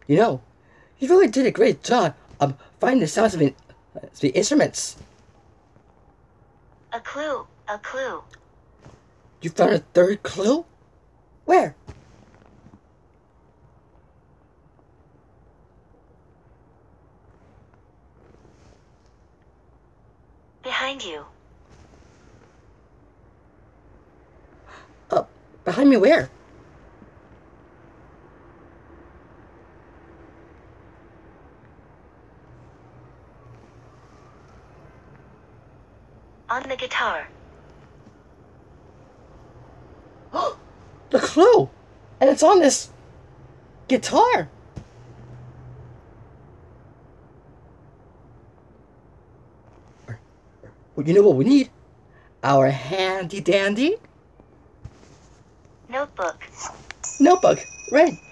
You know, you really did a great job of finding the sounds of the instruments. A clue, a clue. You found a third clue? Where? Behind you. Behind me where? On the guitar. The clue! And it's on this guitar! Well, you know what we need? Our handy dandy Notebook. notebook. Right.